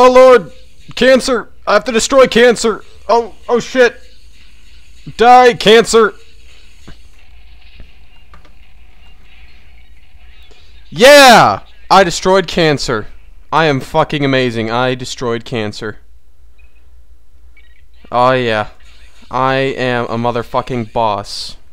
Oh lord! Cancer! I have to destroy cancer! Oh shit! Die, cancer! Yeah! I destroyed cancer. I am fucking amazing. I destroyed cancer. Oh yeah. I am a motherfucking boss.